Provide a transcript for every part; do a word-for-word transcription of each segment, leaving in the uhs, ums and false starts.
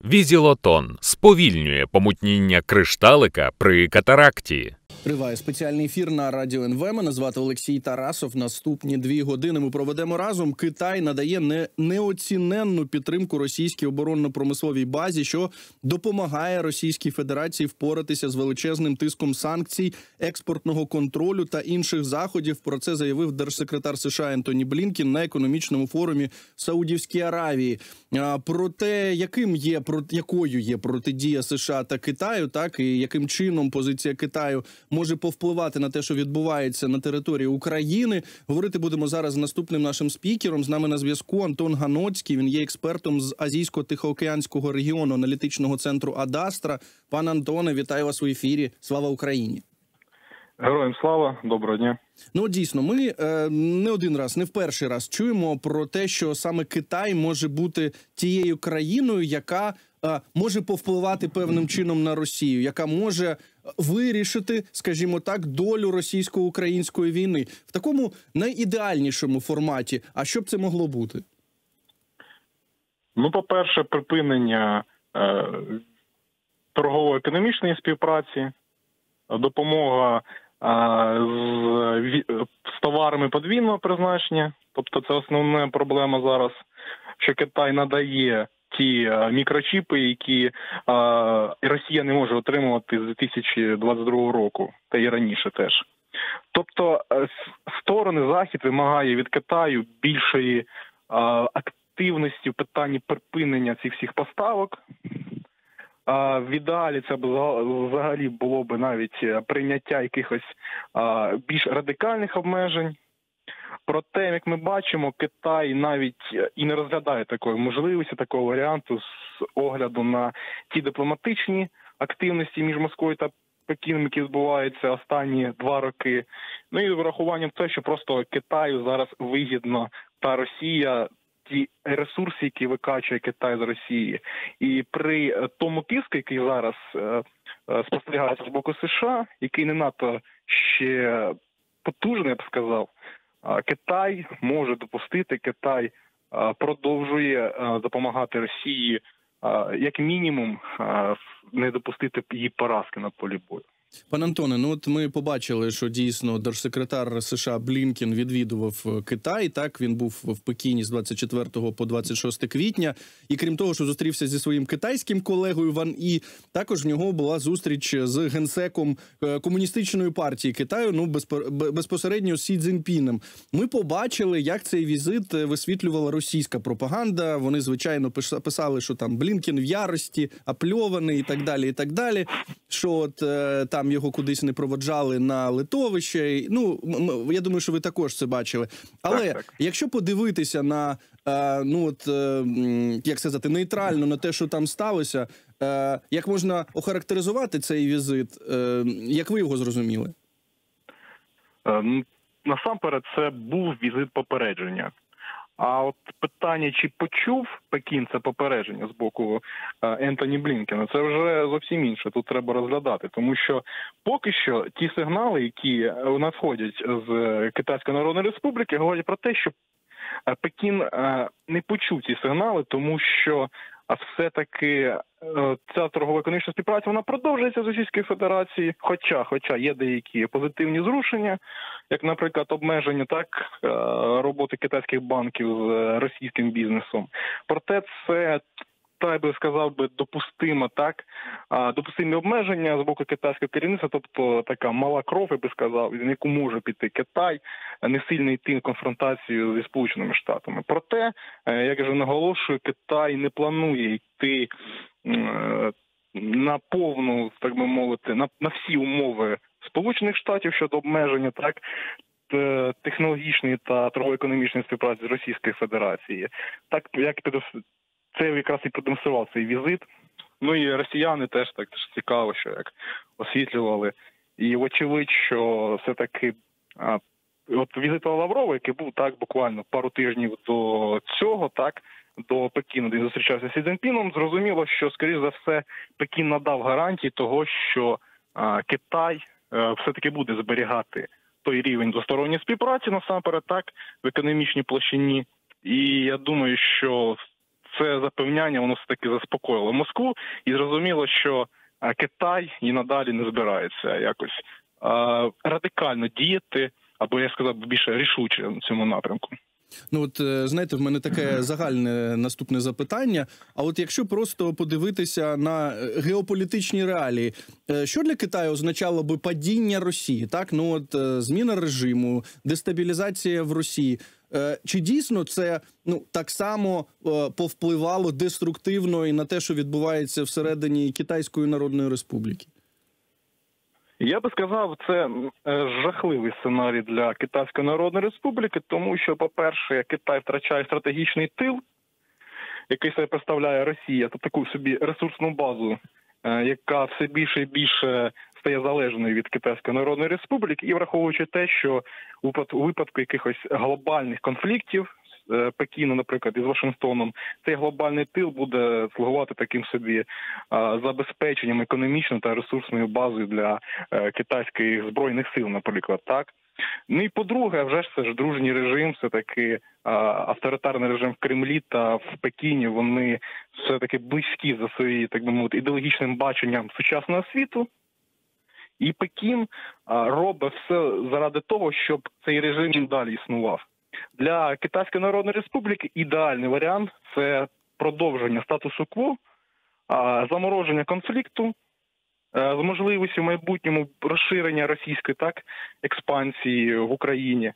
Візілотон сповільнює помутніння кришталика при катаракті. Триває спеціальний ефір на Радіо ен ве. Мене звати Олексій Тарасов. Наступні дві години ми проведемо разом. Китай надає не, неоціненну підтримку російській оборонно-промисловій базі, що допомагає Російській Федерації впоратися з величезним тиском санкцій, експортного контролю та інших заходів. Про це заявив держсекретар США Ентоні Блінкен на економічному форумі в Саудівській Аравії. Про те, яким є, про, якою є протидія США та Китаю, так, і яким чином позиція Китаю може повпливати на те, що відбувається на території України. Говорити будемо зараз з наступним нашим спікером. З нами на зв'язку Антон Ганоцький. Він є експертом з Азійсько-Тихоокеанського регіону аналітичного центру Адастра. Пане Антоне, вітаю вас у ефірі. Слава Україні! Героям слава, доброго дня. Ну, дійсно, ми е, не один раз, не в перший раз чуємо про те, що саме Китай може бути тією країною, яка е, може повпливати певним чином на Росію, яка може вирішити, скажімо так, долю російсько-української війни. В такому найідеальнішому форматі. А що б це могло бути? Ну, по-перше, припинення е, торгово-економічної співпраці, допомога З, з товарами подвійного призначення. Тобто це основна проблема зараз, що Китай надає ті мікрочіпи, які а, Росія не може отримувати з дві тисячі двадцять другого року, та й раніше теж. Тобто сторони, Захід вимагає від Китаю більшої а, активності в питанні припинення цих всіх поставок. А в ідеалі це б взагалі було б навіть прийняття якихось а, більш радикальних обмежень. Проте, як ми бачимо, Китай навіть і не розглядає такої можливості, такого варіанту з огляду на ті дипломатичні активності між Москвою та Пекіном, які відбуваються останні два роки. Ну і врахуванням те, що просто Китаю зараз вигідно та Росія ті ресурси, які викачує Китай з Росії. І при тому тиску, який зараз е, е, спостерігається з боку США, який не надто ще потужний, я б сказав, е, Китай може допустити, Китай е, продовжує е, допомагати Росії, е, як мінімум, е, не допустити її поразки на полі бою. Пане Антоне, ну от ми побачили, що дійсно держсекретар США Блінкен відвідував Китай, так, він був в Пекіні з двадцять четвертого по двадцять шосте квітня, і крім того, що зустрівся зі своїм китайським колегою Ван І, також в нього була зустріч з генсеком комуністичної партії Китаю, ну, безпосередньо з Сі Цзіньпіном. Ми побачили, як цей візит висвітлювала російська пропаганда, вони, звичайно, писали, що там Блінкен в ярості, апльований і так далі, і так далі, що от там Там його кудись не проводжали на литовище. Ну, я думаю, що ви також це бачили. Але так, так. Якщо подивитися на, е, ну от, е, як сказати, нейтрально на те, що там сталося, е, як можна охарактеризувати цей візит? Е, як ви його зрозуміли? Е, насамперед, це був візит попередження. А от питання, чи почув Пекін це попередження з боку Ентоні Блінкена, це вже зовсім інше. Тут треба розглядати, тому що поки що ті сигнали, які надходять з Китайської Народної Республіки, говорять про те, що Пекін не почув ці сигнали, тому що все-таки ця торгово-економічна співпраця, вона продовжується з Російської Федерації, хоча, хоча є деякі позитивні зрушення, як, наприклад, обмеження так роботи китайських банків з російським бізнесом. Проте це, та я би сказав би, допустимо, так, допустимі обмеження з боку китайського керівництва, тобто така мала кров, я би сказав, в яку може піти Китай, не сильно йти в конфронтацію зі Сполученими Штатами. Проте, як я вже наголошую, Китай не планує йти на повну, так би мовити, на, на всі умови Сполучених Штатів щодо обмеження, так, технологічної та торгово-економічної співпраці з Російською Федерацією. Так, як це якраз і продемонстрував цей візит. Ну і росіяни теж так теж цікаво, що як освітлювали. І вочевидь, що все-таки а, от візит Лаврова, який був так буквально пару тижнів до цього, так, до Пекіну, де він зустрічався з Сі Цзіньпіном, зрозуміло, що, скоріш за все, Пекін надав гарантії того, що а, Китай а, все-таки буде зберігати той рівень двосторонньої співпраці, насамперед, так, в економічній площині. І я думаю, що це запевняння, воно все-таки заспокоїло Москву, і зрозуміло, що Китай і надалі не збирається якось радикально діяти, або, я сказав, більше рішуче в цьому напрямку. Ну от, знаєте, в мене таке загальне наступне запитання. А от якщо просто подивитися на геополітичні реалії, що для Китаю означало би падіння Росії? Так, ну от зміна режиму, дестабілізація в Росії. Чи дійсно це ну так само повпливало деструктивно і на те, що відбувається всередині Китайської Народної Республіки? Я би сказав, це жахливий сценарій для Китайської Народної Республіки, тому що, по-перше, Китай втрачає стратегічний тил, який себе представляє Росія, та таку собі ресурсну базу, яка все більше і більше стає залежною від Китайської Народної Республіки, і враховуючи те, що у випадку якихось глобальних конфліктів з Пекіну, наприклад, із Вашингтоном, цей глобальний тил буде слугувати таким собі забезпеченням економічною та ресурсною базою для китайських збройних сил, наприклад, так. Ну і по-друге, вже ж це ж дружній режим, все-таки авторитарний режим в Кремлі та в Пекіні, вони все-таки близькі за своїм, так би мовити, ідеологічним баченням сучасного світу. І Пекін робить все заради того, щоб цей режим далі існував. Для Китайської Народної Республіки ідеальний варіант – це продовження статусу-кво, замороження конфлікту, з можливістю в майбутньому розширення російської так експансії в Україні,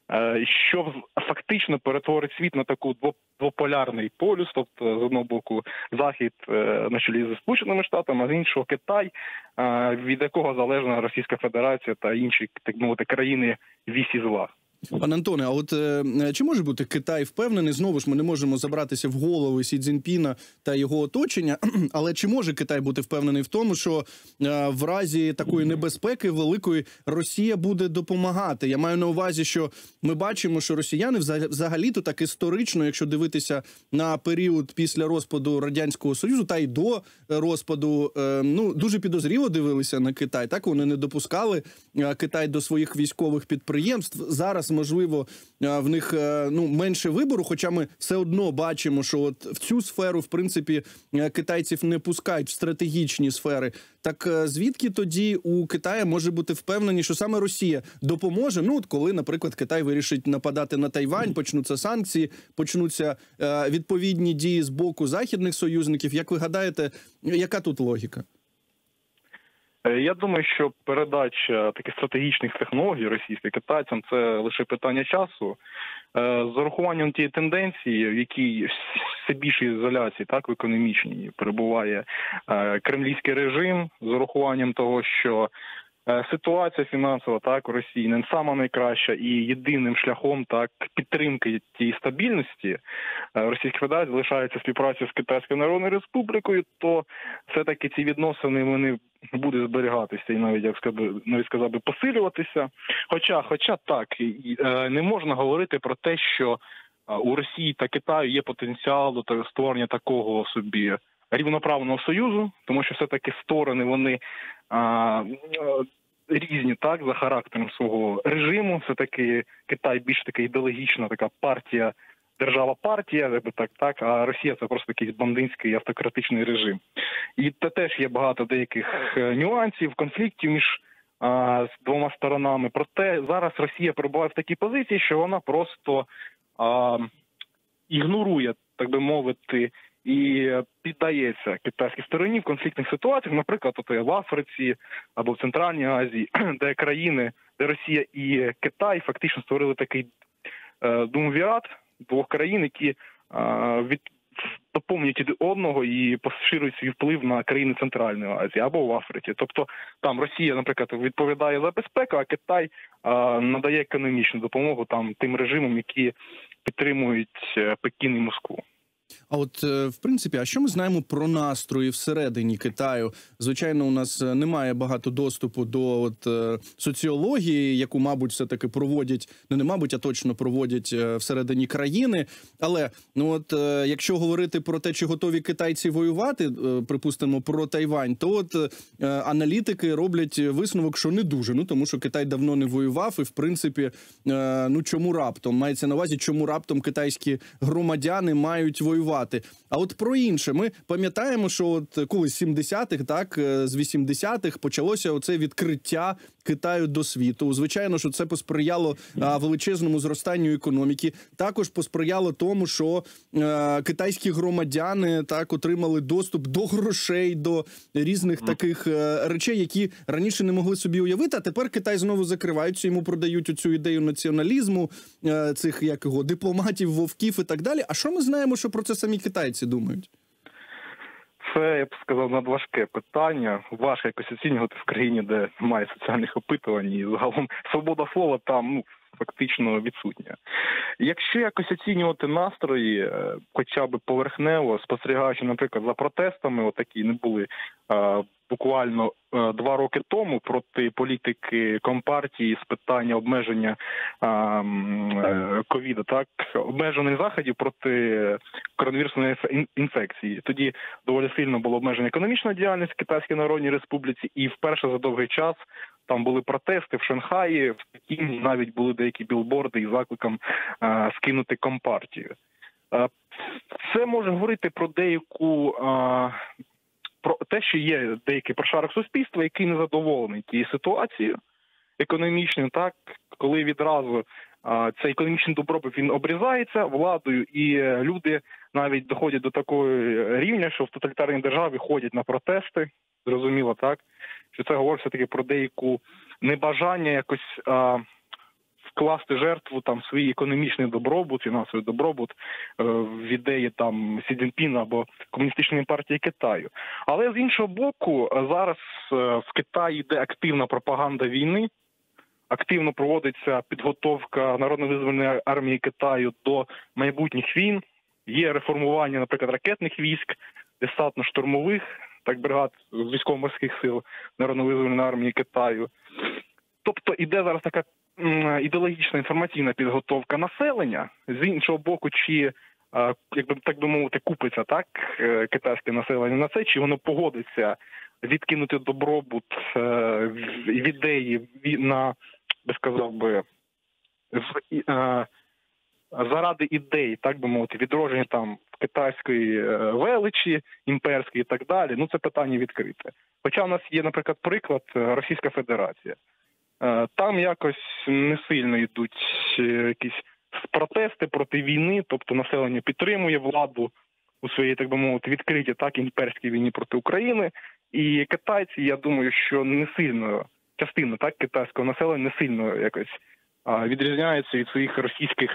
що фактично перетворить світ на таку двополярний полюс, тобто з одного боку Захід на чолі зі Сполученими Штатами, а з іншого Китай, від якого залежна Російська Федерація та інші, так мовити, країни вісі зла. Пане Антоне, а от е, чи може бути Китай впевнений, знову ж ми не можемо забратися в голови Сі Цзіньпіна та його оточення, але чи може Китай бути впевнений в тому, що е, в разі такої небезпеки великої Росія буде допомагати? Я маю на увазі, що ми бачимо, що росіяни взагалі-то так історично, якщо дивитися на період після розпаду Радянського Союзу та й до розпаду, е, ну, дуже підозріло дивилися на Китай. Так, вони не допускали е, Китай до своїх військових підприємств. Зараз можливо, в них ну менше вибору, хоча ми все одно бачимо, що от в цю сферу, в принципі, китайців не пускають в стратегічні сфери. Так звідки тоді у Китая може бути впевнені, що саме Росія допоможе? Ну, от коли, наприклад, Китай вирішить нападати на Тайвань, почнуться санкції, почнуться е, відповідні дії з боку західних союзників. Як ви гадаєте, яка тут логіка? Я думаю, що передача таких стратегічних технологій російським китайцям – це лише питання часу. З урахуванням тієї тенденції, в якій все більше ізоляції, так, в економічній, перебуває кремлівський режим, з урахуванням того, що ситуація фінансова так в Росії не сама найкраща, і єдиним шляхом так підтримки тієї стабільності Російської Федерації залишається співпраця з Китайською Народною Республікою, то все-таки ці відносини вони будуть зберігатися і навіть, як сказав, навіть сказав би, посилюватися. Хоча, хоча так, не можна говорити про те, що у Росії та Китаю є потенціал до створення такого собі рівноправного союзу, тому що все-таки сторони, вони а, різні, так, за характером свого режиму. Все-таки Китай більш така ідеологічна така партія, держава-партія, так, так, а Росія – це просто якийсь бандитський автократичний режим. І це теж є багато деяких нюансів, конфліктів між а, з двома сторонами. Проте зараз Росія перебуває в такій позиції, що вона просто а, ігнорує, так би мовити, і піддається китайській стороні в конфліктних ситуаціях, наприклад, от в Африці або в Центральній Азії, де країни, де Росія і Китай фактично створили такий е, думвірат двох країн, які е, від, доповнюють один одного і поширюють свій вплив на країни Центральної Азії або в Африці. Тобто там Росія, наприклад, відповідає за безпеку, а Китай е, надає економічну допомогу там тим режимам, які підтримують Пекін і Москву. А от, в принципі, а що ми знаємо про настрої всередині Китаю? Звичайно, у нас немає багато доступу до от, соціології, яку, мабуть, все-таки проводять, ну не мабуть, а точно проводять всередині країни. Але, ну от, якщо говорити про те, чи готові китайці воювати, припустимо, про Тайвань, то от аналітики роблять висновок, що не дуже. Ну, тому що Китай давно не воював і, в принципі, ну чому раптом? Мається на увазі, чому раптом китайські громадяни мають воювати? працювати. А от про інше, ми пам'ятаємо, що от коли з сімдесятих, так, з вісімдесятих почалося оце відкриття Китаю до світу. Звичайно, що це посприяло а, величезному зростанню економіки. Також посприяло тому, що а, китайські громадяни так отримали доступ до грошей, до різних mm. таких а, речей, які раніше не могли собі уявити. А тепер Китай знову закривається, йому продають оцю ідею націоналізму, а, цих як його дипломатів, вовків і так далі. А що ми знаємо, що про це самі китайці думають? Це, я б сказав, надважке питання. Важко якось оцінювати в країні, де немає соціальних опитувань, і загалом свобода слова там, ну, фактично відсутня. Якщо якось оцінювати настрої, хоча б поверхнево, спостерігаючи, наприклад, за протестами, отакі не були а, буквально а, два роки тому проти політики Компартії з питання обмеження ковіду, так, обмежених заходів проти коронавірусної інфекції. Тоді доволі сильно було обмеження економічної діяльності в Китайській Народній Республіці, і вперше за довгий час там були протести в Шанхаї, в Пекіні навіть були деякі білборди із закликом а, скинути Компартію. А, це може говорити про деяку, а, про те, що є деякий прошарок суспільства, який незадоволений тією ситуацією економічною, так, коли відразу а, цей економічний добробут він обрізається владою, і люди навіть доходять до такого рівня, що в тоталітарній державі ходять на протести, зрозуміло, так, що це говорить все-таки про деяку небажання якось а, вкласти жертву там свій економічний добробут, фінансовий добробут е, в ідеї там Сі Цзіньпіна або Комуністичної партії Китаю. Але з іншого боку, зараз е, в Китаї йде активна пропаганда війни, активно проводиться підготовка Народно-визвольної армії Китаю до майбутніх війн, є реформування, наприклад, ракетних військ, десантно-штурмових, так, бригад з військово-морських сил Народно-визвольної армії Китаю. Тобто іде зараз така м, ідеологічна інформаційна підготовка населення. З іншого боку, чи, а, як би, так би мовити, купиться так китайське населення на це, чи воно погодиться відкинути добробут е, в ідеї на, би сказав би, в, е, заради ідей, так би мовити, відродження там китайської величі, імперської і так далі, ну це питання відкрите. Хоча в нас є, наприклад, приклад Російська Федерація. Там якось не сильно йдуть якісь протести проти війни, тобто населення підтримує владу у своїй, так би мовити, відкритій, так, імперській війні проти України. І китайці, я думаю, що не сильно, частина, так, китайського населення не сильно якось відрізняється від своїх російських,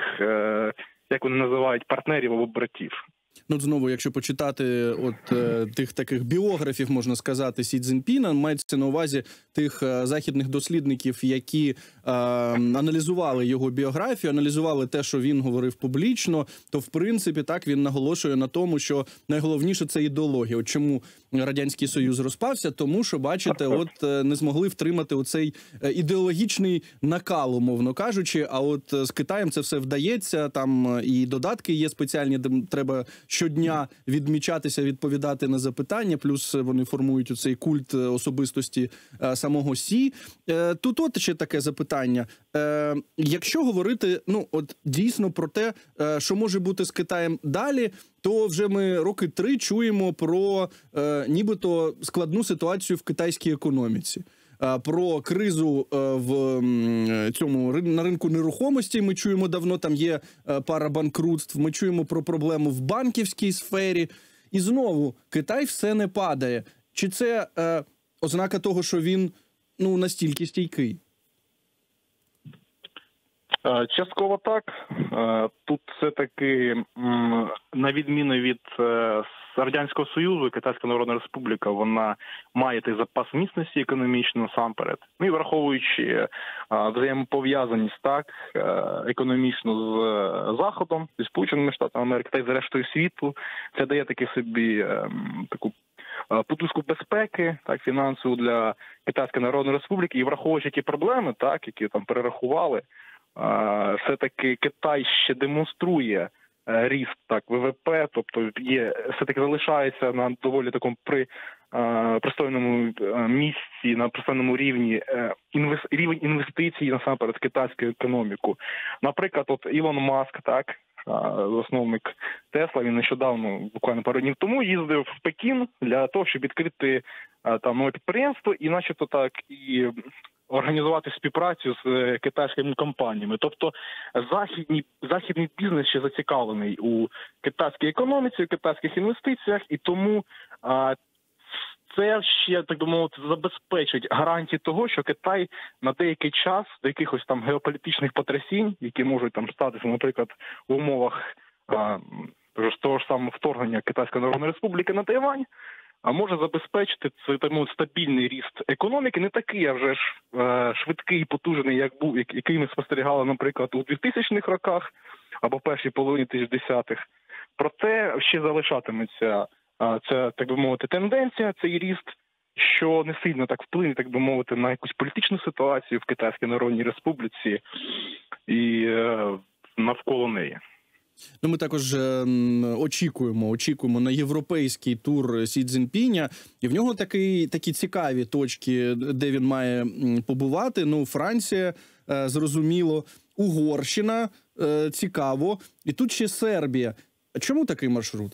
як вони називають, партнерів або братів. Ну, знову, якщо почитати от е, тих таких біографів, можна сказати, Сі Цзіньпіна, мається на увазі тих е, західних дослідників, які е, аналізували його біографію, аналізували те, що він говорив публічно, то, в принципі, так, він наголошує на тому, що найголовніше – це ідеологія. От чому Радянський Союз розпався? Тому що, бачите, от е, не змогли втримати оцей ідеологічний накал, умовно кажучи, а от з Китаєм це все вдається, там і додатки є спеціальні, де треба щодня відмічатися, відповідати на запитання, плюс вони формують оцей культ особистості е, самого Сі. Е, тут от ще таке запитання. Е, якщо говорити, ну, от дійсно про те, е, що може бути з Китаєм далі, то вже ми роки три чуємо про е, нібито складну ситуацію в китайській економіці. Про кризу в цьому на ринку нерухомості ми чуємо давно, там є пара банкрутств, ми чуємо про проблему в банківській сфері. І знову, Китай все не падає. Чи це е, ознака того, що він, ну, настільки стійкий? Частково так. Тут все-таки, на відміну від Радянського Союзу, Китайська Народна Республіка, вона має той запас міцності економічно насамперед. Ну і враховуючи взаємопов'язаність, так, економічно з Заходом, зі Сполученими Штатами Америки та й з рештою світу, це дає таки собі таку подушку безпеки, так, фінансову для Китайської Народної Республіки. І враховуючи ті проблеми, так, які там перерахували, все-таки Китай ще демонструє ріст, так, ВВП, тобто є, все-таки залишається на доволі такому при, пристойному місці, на пристойному рівні рівень інвестицій насамперед в китайську економіку. Наприклад, от Ілон Маск, так, засновник Тесла, він нещодавно, буквально пару днів тому, їздив в Пекін для того, щоб відкрити там нове підприємство і начебто так і організувати співпрацю з китайськими компаніями. Тобто західні, західний бізнес ще зацікавлений у китайській економіці, у китайських інвестиціях, і тому а, це ще, так би мовити, забезпечить гарантії того, що Китай на деякий час до якихось там геополітичних потрясінь, які можуть там статися, наприклад, в умовах а, того ж самого вторгнення Китайської Народної Республіки на Тайвань, а може забезпечити це тому стабільний ріст економіки, не такий, а вже ж е, швидкий, потужний, як був, який ми спостерігали, наприклад, у двохтисячних роках або в першій половині тисячдесятих. Проте ще залишатиметься е, ця, так би мовити, тенденція, цей ріст, що не сильно так вплине, так би мовити, на якусь політичну ситуацію в Китайській Народній Республіці і е, навколо неї. Ну, ми також е, очікуємо, очікуємо на європейський тур Сі Цзіньпіня, і в нього такі, такі цікаві точки, де він має побувати. Ну, Франція, е, зрозуміло, Угорщина, е, цікаво, і тут ще Сербія. А чому такий маршрут?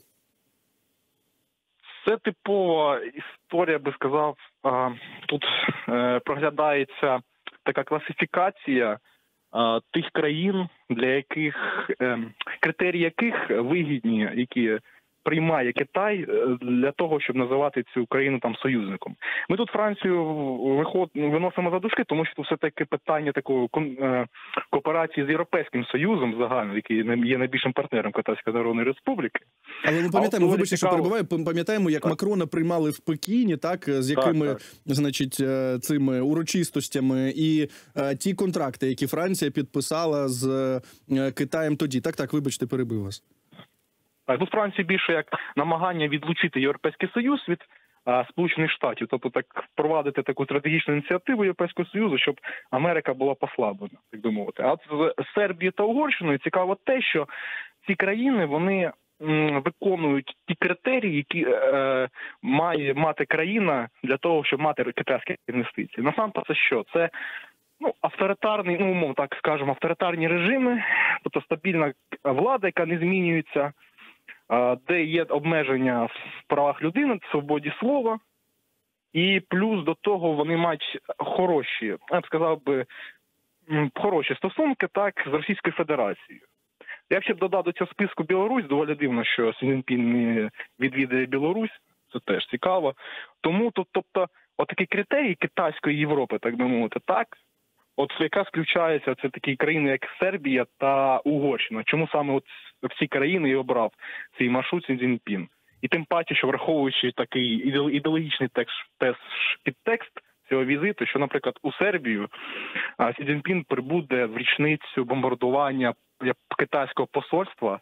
Це типова історія, би сказав, е, тут е, проглядається така класифікація тих країн, для яких критерії яких вигідні, які приймає Китай для того, щоб називати цю країну там союзником. Ми тут Францію виход, виносимо за дужки, тому що все-таки питання такої кооперації з Європейським Союзом загально, який є найбільшим партнером Китайської Народної Республіки. Але ми пам'ятаємо, вибачте, що перебуваю, пам'ятаємо, як так. Макрона приймали в Пекіні, так, з якими, так, так. значить, цими урочистостями і а, ті контракти, які Франція підписала з а, Китаєм тоді. Так, так, вибачте, перебив вас. Так, тут Франції більше як намагання відлучити Європейський Союз від а, Сполучених Штатів, тобто так впровадити таку стратегічну ініціативу Європейського Союзу, щоб Америка була послаблена, так би мовити. А от з Сербією та Угорщиною цікаво те, що ці країни, вони м, виконують ті критерії, які е, має мати країна для того, щоб мати китайські інвестиції. Насамперед це що? Це Ну, авторитарний, ну, умовно так скажемо, авторитарні режими, тобто стабільна влада, яка не змінюється, де є обмеження в правах людини, в свободі слова, і плюс до того вони мають хороші, я б сказав би, хороші стосунки, так, з Російською Федерацією. Я б ще додав до цього списку Білорусь, доволі дивно, що Сі Цзіньпін не відвідає Білорусь, це теж цікаво. Тому, тобто, отакі критерії Китайської Європи, так би мовити, так, от якраз включаються це такі країни, як Сербія та Угорщина. Чому саме от в ці країни і обрав цей маршрут Сі Цзіньпін? І тим паче, що враховуючи такий ідеологічний текст, підтекст цього візиту, що, наприклад, у Сербію Сі Цзіньпін прибуде в річницю бомбардування китайського посольства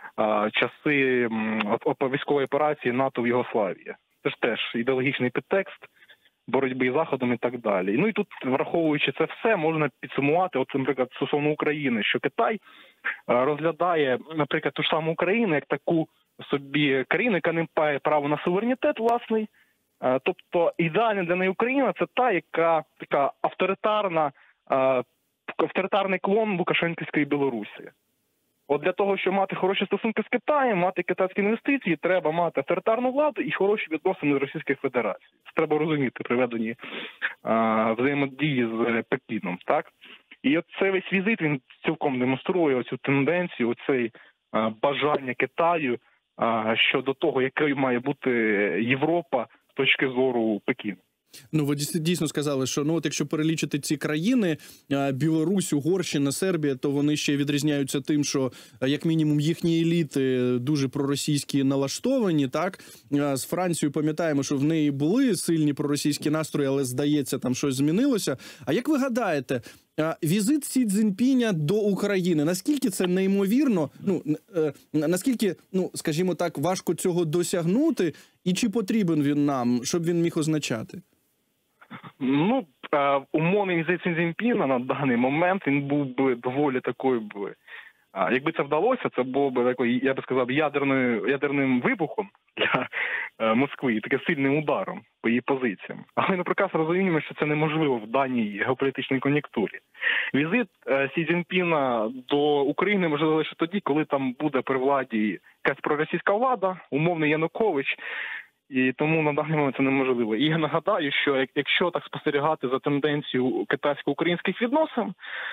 часи військової операції НАТО в Югославії. Це ж теж ідеологічний підтекст боротьби з Заходом і так далі. Ну і тут, враховуючи це все, можна підсумувати, от, наприклад, стосовно України, що Китай розглядає, наприклад, ту ж саму Україну як таку собі країну, яка не має право на суверенітет власний. Тобто ідеальна для неї Україна – це та, яка така авторитарна, авторитарний клон Лукашенківської Білорусі. От для того, щоб мати хороші стосунки з Китаєм, мати китайські інвестиції, треба мати авторитарну владу і хороші відносини з Російською Федерацією. Це треба розуміти при веденні а, взаємодії з Пекіном, так? І от цей весь візит, він цілком демонструє оцю тенденцію, оцей а, бажання Китаю а, щодо того, якою має бути Європа з точки зору Пекіну. Ну, ви дійсно сказали, що, ну, от якщо перелічити ці країни, Білорусь, Угорщина, Сербія, то вони ще відрізняються тим, що, як мінімум, їхні еліти дуже проросійські налаштовані, так? З Францією пам'ятаємо, що в неї були сильні проросійські настрої, але, здається, там щось змінилося. А як ви гадаєте, візит Сі Цзіньпіня до України, наскільки це неймовірно, ну, наскільки, ну, скажімо так, важко цього досягнути, і чи потрібен він нам, щоб він міг означати? Ну, умовний візит Сі Цзіньпіна на даний момент, він був би доволі такою б А якби це вдалося, це було б такою, я би сказав, ядерною ядерним вибухом для е, Москви, і таке сильним ударом по її позиціям. Але ми прекрасно розуміємо, що це неможливо в даній геополітичній кон'юнктурі. Візит е, Сі Цзіньпіна до України можливо лише тоді, коли там буде при владі якась проросійська влада, умовний Янукович. І тому на даний момент це неможливо. І я нагадаю, що якщо так спостерігати за тенденцією китайсько-українських відносин,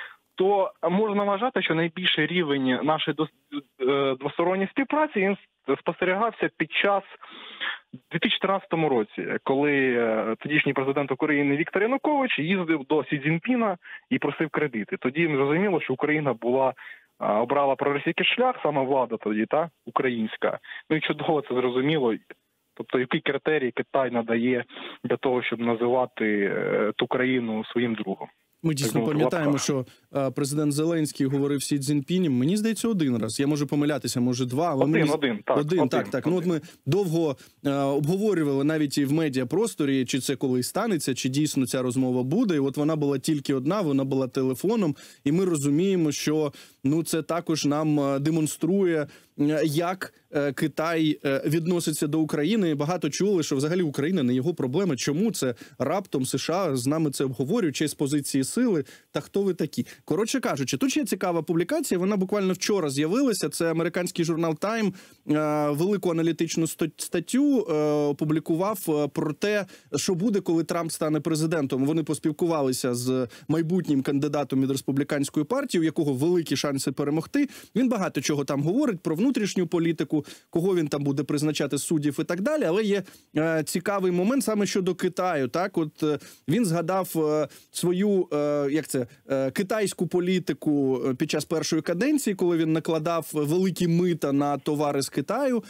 то можна вважати, що найбільший рівень нашої двосторонньої співпраці він спостерігався під час у дві тисячі чотирнадцятому році, коли тодішній президент України Віктор Янукович їздив до Сі Цзіньпіна і просив кредити. Тоді зрозуміло, що Україна була обрала проросійський шлях, саме влада тоді, та, українська. Ну і чудово це зрозуміло. Тобто, які критерії Китай надає для того, щоб називати е, ту країну своїм другом? Ми дійсно пам'ятаємо, що е, президент Зеленський говорив Сі Цзіньпіні, мені здається, один раз. Я можу помилятися, може два. Але один, ми... один, так. Один, один, так, так. один. Ну, от ми довго е, обговорювали навіть і в медіапросторі, чи це колись станеться, чи дійсно ця розмова буде. І от вона була тільки одна, вона була телефоном. І ми розуміємо, що ну, це також нам демонструє, як Китай відноситься до України. І багато чули, що взагалі Україна не його проблема. Чому це раптом США з нами це обговорюють, чи з позиції сили, та хто ви такі? Коротше кажучи, тут ще цікава публікація, вона буквально вчора з'явилася. Це американський журнал Time велику аналітичну статтю опублікував про те, що буде, коли Трамп стане президентом. Вони поспілкувалися з майбутнім кандидатом від республіканської партії, у якого великі шанси перемогти. Він багато чого там говорить про внутрішню політику, кого він там буде призначати суддів і так далі. Але є е, цікавий момент саме щодо Китаю. Так, от е, він згадав е, свою е, як це е, китайську політику під час першої каденції, коли він накладав великі мита на товари з Китаю.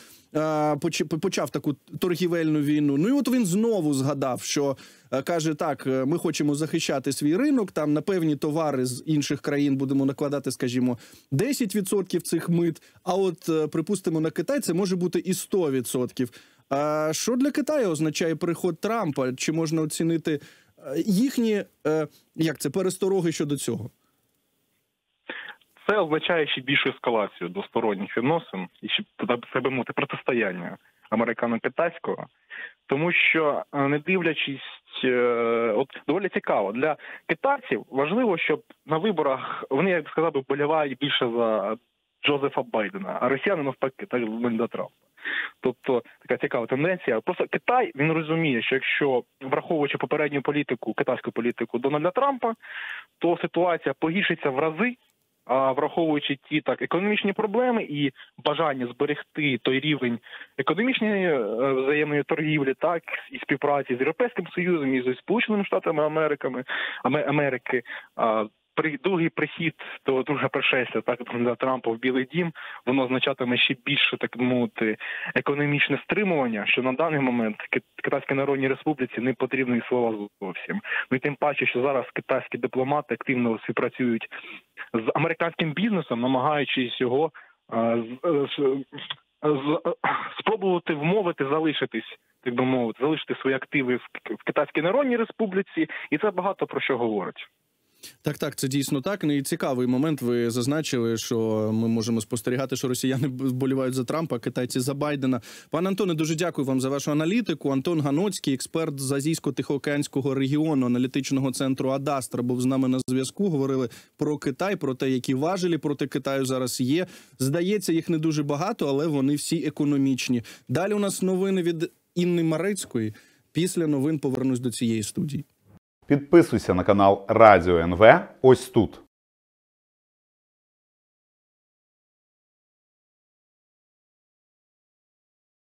Почав таку торгівельну війну. Ну і от він знову згадав, що каже, так, ми хочемо захищати свій ринок, там на певні товари з інших країн будемо накладати, скажімо, десять відсотків цих мит, а от, припустимо, на Китай це може бути і сто відсотків. А що для Китаю означає приход Трампа? Чи можна оцінити їхні, як це, перестороги щодо цього? Це означає ще більшу ескалацію двосторонніх відносин і ще, так би мовити, протистояння американо-китайського. Тому що, не дивлячись, от доволі цікаво, для китайців важливо, щоб на виборах, вони, як сказав би, вболівають більше за Джозефа Байдена, а росіяни навпаки, так, за Трампа. Тобто така цікава тенденція. Просто Китай, він розуміє, що якщо, враховуючи попередню політику, китайську політику Дональда Трампа, то ситуація погіршиться в рази, а враховуючи ті так економічні проблеми і бажання зберегти той рівень економічної взаємної торгівлі, так, і співпраці з Європейським Союзом, і з Сполученими Штатами Америками, Америки, при другий прихід до друга пришестя, так, до Трампа в Білий дім, воно означатиме ще більше, так мовити, економічне стримування, що на даний момент Китайській Народній Республіці не потрібні слова зовсім. Ну і тим паче, що зараз китайські дипломати активно співпрацюють з американським бізнесом, намагаючись його а, з, з, з, спробувати вмовити залишитись, так би мовити, залишити свої активи в, в Китайській Народній Республіці, і це багато про що говорить. Так, так, це дійсно так. Ну і цікавий момент. Ви зазначили, що ми можемо спостерігати, що росіяни вболівають за Трампа, а китайці за Байдена. Пане Антоне, дуже дякую вам за вашу аналітику. Антон Ганоцький, експерт з Азійсько-Тихоокеанського регіону аналітичного центру Адастра, був з нами на зв'язку. Говорили про Китай, про те, які важелі проти Китаю зараз є. Здається, їх не дуже багато, але вони всі економічні. Далі у нас новини від Інни Марецької. Після новин повернусь до цієї студії. Підписуйся на канал Радіо ен ве ось тут.